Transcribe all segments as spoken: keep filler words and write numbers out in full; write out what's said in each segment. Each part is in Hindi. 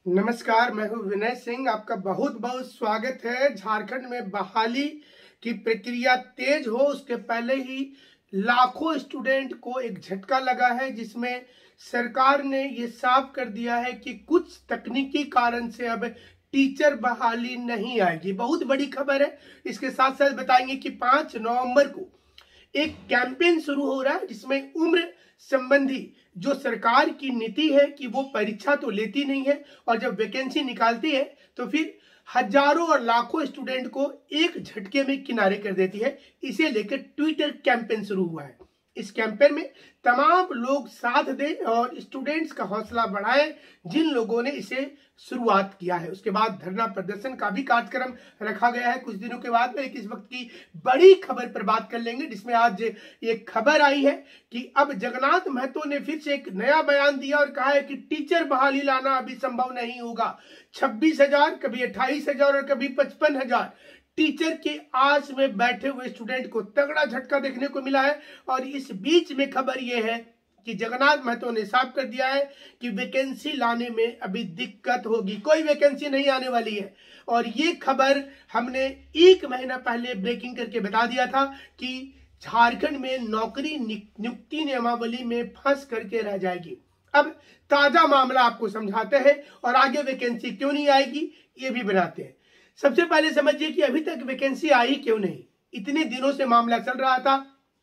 नमस्कार, मैं हूं विनय सिंह। आपका बहुत बहुत स्वागत है। झारखंड में बहाली की प्रक्रिया तेज हो उसके पहले ही लाखों स्टूडेंट को एक झटका लगा है, जिसमें सरकार ने ये साफ कर दिया है कि कुछ तकनीकी कारण से अब टीचर बहाली नहीं आएगी। बहुत बड़ी खबर है। इसके साथ साथ बताएंगे कि पांच नवंबर को एक कैंपेन शुरू हो रहा है, जिसमें उम्र संबंधी जो सरकार की नीति है कि वो परीक्षा तो लेती नहीं है और जब वैकेंसी निकालती है तो फिर हजारों और लाखों स्टूडेंट को एक झटके में किनारे कर देती है। इसे लेकर ट्विटर कैंपेन शुरू हुआ है। इस कैंपेन में तमाम लोग साथ दें और स्टूडेंट्स का हौसला बढ़ाएं जिन लोगों ने इसे शुरुआत किया है। उसके बाद धरना प्रदर्शन का भी कार्यक्रम रखा गया है कुछ दिनों के बाद में। एक इस वक्त की बड़ी खबर पर बात कर लेंगे, जिसमें आज ये खबर आई है कि अब जगन्नाथ महतो ने फिर से एक नया बयान दिया और कहा है कि टीचर बहाली लाना अभी संभव नहीं होगा। छब्बीस हजार कभी अट्ठाईस हजार और कभी पचपन हजार टीचर के आस में बैठे हुए स्टूडेंट को तगड़ा झटका देखने को मिला है। और इस बीच में खबर यह है कि जगन्नाथ महतो ने साफ कर दिया है कि वैकेंसी लाने में अभी दिक्कत होगी, कोई वैकेंसी नहीं आने वाली है। और ये खबर हमने एक महीना पहले ब्रेकिंग करके बता दिया था कि झारखंड में नौकरी नियुक्ति नियमावली में फंस करके रह जाएगी। अब ताजा मामला आपको समझाते हैं और आगे वैकेंसी क्यों नहीं आएगी ये भी बनाते हैं। सबसे पहले समझिए कि अभी तक वैकेंसी आई क्यों नहीं। इतने दिनों से मामला चल रहा था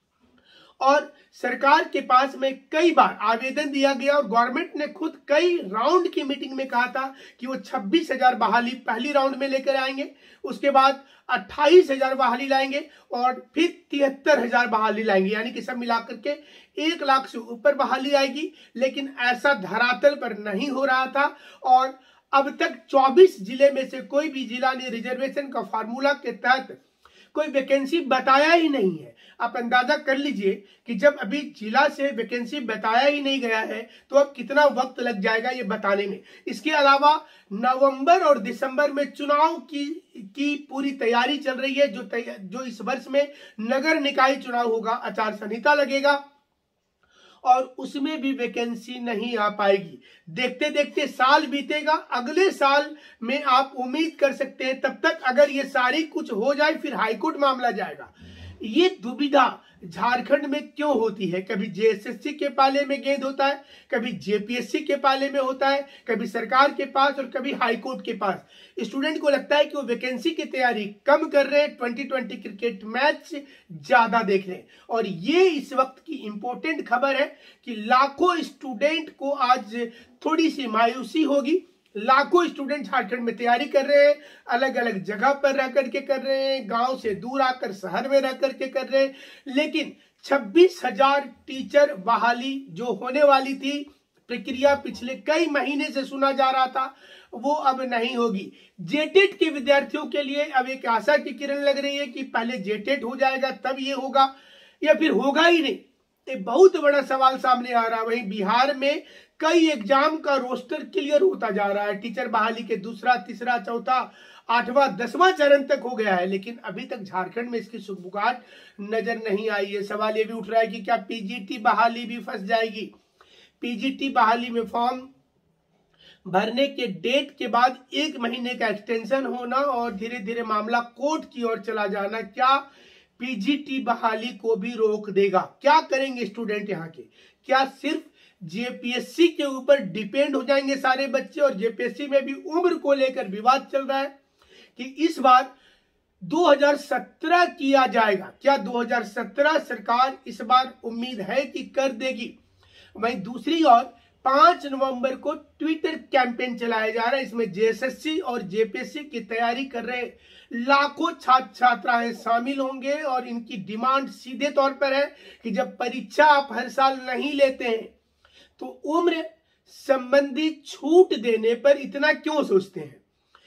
और सरकार के पास में कई बार आवेदन दिया गया और गवर्नमेंट ने खुद कई राउंड की मीटिंग में कहा था कि वो छब्बीस हजार बहाली पहली राउंड में लेकर आएंगे, उसके बाद अट्ठाईस हजार बहाली लाएंगे और फिर तिहत्तर हजार बहाली लाएंगे, यानी कि सब मिलाकर के एक लाख से ऊपर बहाली आएगी। लेकिन ऐसा धरातल पर नहीं हो रहा था और अब तक चौबीस जिले में से कोई भी जिला ने रिजर्वेशन का फार्मूला के तहत कोई वैकेंसी बताया ही नहीं है। आप अंदाजा कर लीजिए कि जब अभी जिला से वैकेंसी बताया ही नहीं गया है तो अब कितना वक्त लग जाएगा ये बताने में। इसके अलावा नवंबर और दिसंबर में चुनाव की की पूरी तैयारी चल रही है। जो जो इस वर्ष में नगर निकाय चुनाव होगा, आचार संहिता लगेगा और उसमें भी वैकेंसी नहीं आ पाएगी। देखते देखते साल बीतेगा, अगले साल में आप उम्मीद कर सकते हैं तब तक अगर ये सारी कुछ हो जाए फिर हाईकोर्ट मामला जाएगा। ये दुविधा झारखंड में क्यों होती है? कभी जेएसएससी के पाले में गेंद होता है, कभी जेपीएससी के पाले में होता है, कभी सरकार के पास और कभी हाईकोर्ट के पास। स्टूडेंट को लगता है कि वो वैकेंसी की तैयारी कम कर रहे हैं, ट्वेंटी ट्वेंटी क्रिकेट मैच ज्यादा देख रहे हैं। और ये इस वक्त की इंपॉर्टेंट खबर है कि लाखों स्टूडेंट को आज थोड़ी सी मायूसी होगी। लाखों स्टूडेंट झारखंड में तैयारी कर रहे हैं, अलग अलग जगह पर रह करके कर रहे हैं, गांव से दूर आकर शहर में रह करके कर रहे हैं। लेकिन छब्बीस हजार टीचर बहाली जो होने वाली थी, प्रक्रिया पिछले कई महीने से सुना जा रहा था, वो अब नहीं होगी। जेटेट के विद्यार्थियों के लिए अब एक आशा की किरण लग रही है कि पहले जेटेट हो जाएगा तब ये होगा या फिर होगा ही नहीं। एक बहुत बड़ा सवाल सामने आ रहा है। वहीं बिहार में कई एग्जाम का रोस्टर क्लियर होता जा रहा है। टीचर बहाली के दूसरा, तीसरा, चौथा, आठवां, दसवां चरण तक हो गया है, लेकिन अभी तक झारखंड में इसकी सुगबुगाहट नजर नहीं आई है। सवाल ये भी उठ रहा है कि क्या पीजीटी बहाली भी फंस जाएगी? पीजीटी बहाली में फॉर्म भरने के डेट के बाद एक महीने का एक्सटेंशन होना और धीरे धीरे मामला कोर्ट की ओर चला जाना, क्या पीजीटी बहाली को भी रोक देगा? क्या करेंगे स्टूडेंट यहाँ के? क्या सिर्फ जेपीएससी के ऊपर डिपेंड हो जाएंगे सारे बच्चे? और जेपीएससी में भी उम्र को लेकर विवाद चल रहा है कि इस बार दो हज़ार सत्रह किया जाएगा। क्या दो हज़ार सत्रह सरकार इस बार उम्मीद है कि कर देगी? वहीं दूसरी ओर पांच नवंबर को ट्विटर कैंपेन चलाया जा रहा है। इसमें जेएसएससी और जेपीएससी की तैयारी कर रहे लाखों छात्र छात्राएं शामिल होंगे और इनकी डिमांड सीधे तौर पर है कि जब परीक्षा आप हर साल नहीं लेते हैं तो उम्र संबंधी छूट देने पर इतना क्यों सोचते हैं?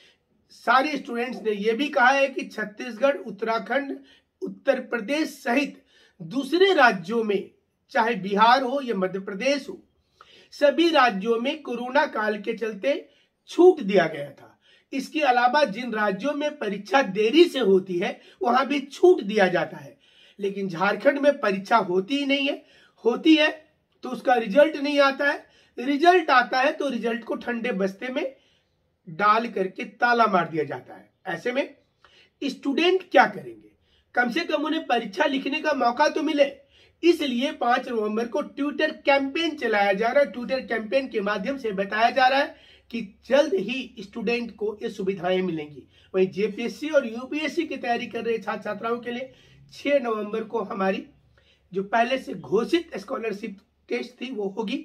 सारे स्टूडेंट्स ने यह भी कहा है कि छत्तीसगढ़, उत्तराखंड, उत्तर प्रदेश सहित दूसरे राज्यों में, चाहे बिहार हो या मध्य प्रदेश हो, सभी राज्यों में कोरोना काल के चलते छूट दिया गया था। इसके अलावा जिन राज्यों में परीक्षा देरी से होती है वहां भी छूट दिया जाता है। लेकिन झारखंड में परीक्षा होती ही नहीं है, होती है तो उसका रिजल्ट नहीं आता है, रिजल्ट आता है तो रिजल्ट को ठंडे बस्ते में डाल करके ताला मार दिया जाता है। ऐसे में स्टूडेंट क्या करेंगे, कम से कम उन्हें परीक्षा लिखने का मौका तो मिले, इसलिए पांच नवंबर को ट्विटर कैंपेन चलाया जा रहा है। ट्विटर कैंपेन के माध्यम से बताया जा रहा है कि जल्द ही स्टूडेंट को ये सुविधाएं मिलेंगी। वहीं जेपीएससी और यूपीएससी की तैयारी कर रहे छात्र छात्राओं के लिए छह नवंबर को हमारी जो पहले से घोषित स्कॉलरशिप टेस्ट थी वो होगी।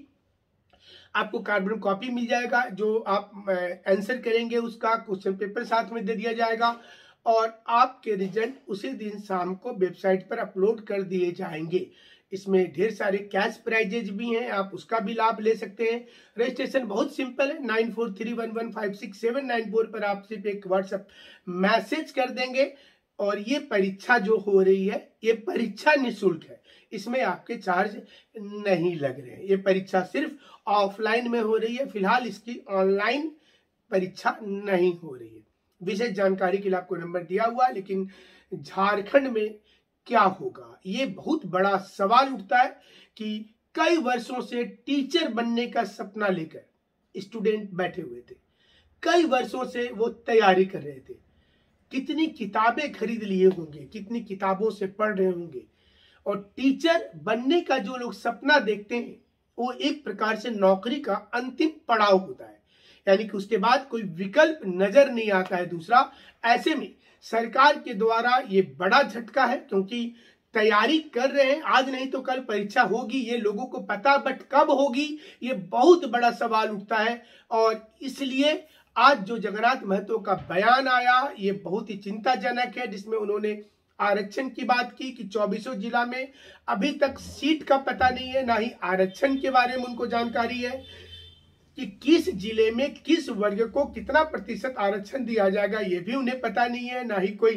आपको कार्बन कॉपी मिल जाएगा, जो आप आंसर करेंगे उसका क्वेश्चन पेपर साथ में दे दिया जाएगा और आपके रिजल्ट उसी दिन शाम को वेबसाइट पर अपलोड कर दिए जाएंगे। इसमें ढेर सारे कैश प्राइजेज भी हैं, आप उसका भी लाभ ले सकते हैं। रजिस्ट्रेशन बहुत सिंपल है, nine four three one one five six seven nine four पर आप सिर्फ एक व्हाट्सएप मैसेज कर देंगे और ये परीक्षा जो हो रही है ये परीक्षा निःशुल्क है, इसमें आपके चार्ज नहीं लग रहे हैं। ये परीक्षा सिर्फ ऑफलाइन में हो रही है, फिलहाल इसकी ऑनलाइन परीक्षा नहीं हो रही है। विशेष जानकारी के लिए आपको नंबर दिया हुआ, लेकिन झारखंड में क्या होगा ये बहुत बड़ा सवाल उठता है कि कई वर्षों से टीचर बनने का सपना लेकर स्टूडेंट बैठे हुए थे, कई वर्षों से वो तैयारी कर रहे थे, कितनी किताबें खरीद लिए होंगे, कितनी किताबों से पढ़ रहे होंगे, और टीचर बनने का जो लोग सपना देखते हैं वो एक प्रकार से नौकरी का अंतिम पड़ाव होता है, यानी कि उसके बाद कोई विकल्प नजर नहीं आता है दूसरा। ऐसे में सरकार के द्वारा ये बड़ा झटका है, क्योंकि तैयारी कर रहे हैं, आज नहीं तो कल परीक्षा होगी, ये लोगों को पता, बट कब होगी ये बहुत बड़ा सवाल उठता है। और इसलिए आज जो जगन्नाथ महतो का बयान आया ये बहुत ही चिंताजनक है, जिसमें उन्होंने आरक्षण की बात की कि चौबीसों जिला में अभी तक सीट का पता नहीं है, ना ही आरक्षण के बारे में उनको जानकारी है कि किस जिले में किस वर्ग को कितना प्रतिशत आरक्षण दिया जाएगा, ये भी उन्हें पता नहीं है, ना ही कोई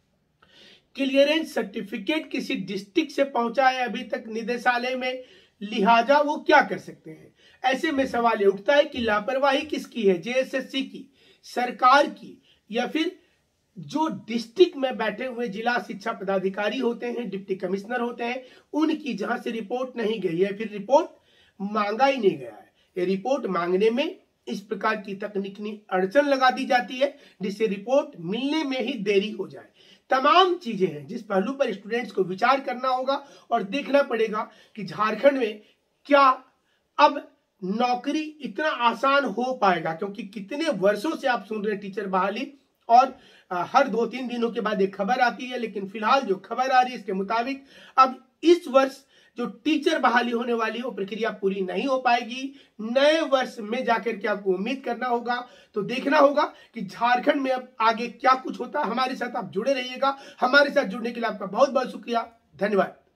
क्लियरेंस सर्टिफिकेट किसी डिस्ट्रिक्ट से पहुंचा है अभी तक निदेशालय में, लिहाजा वो क्या कर सकते हैं। ऐसे में सवाल ये उठता है कि लापरवाही किसकी है, जेएसएससी की, सरकार की, या फिर जो डिस्ट्रिक्ट में बैठे हुए जिला शिक्षा पदाधिकारी होते हैं, डिप्टी कमिश्नर होते हैं, उनकी, जहां से रिपोर्ट नहीं गई है, फिर रिपोर्ट मांगा ही नहीं गया है। ये रिपोर्ट मांगने में इस प्रकार की तकनीकी अड़चन लगा दी जाती है जिससे रिपोर्ट मिलने में ही देरी हो जाए। तमाम चीजें हैं जिस पहलू पर स्टूडेंट्स को विचार करना होगा और देखना पड़ेगा कि झारखंड में क्या अब नौकरी इतना आसान हो पाएगा, क्योंकि कितने वर्षों से आप सुन रहे हैं टीचर बहाली, और हर दो तीन दिनों के बाद एक खबर आती है, लेकिन फिलहाल जो खबर आ रही है इसके मुताबिक अब इस वर्ष जो टीचर बहाली होने वाली है वो प्रक्रिया पूरी नहीं हो पाएगी। नए वर्ष में जाकर के आपको उम्मीद करना होगा। तो देखना होगा कि झारखंड में अब आगे क्या कुछ होता है। हमारे साथ आप जुड़े रहिएगा। हमारे साथ जुड़ने के लिए आपका बहुत बहुत शुक्रिया, धन्यवाद।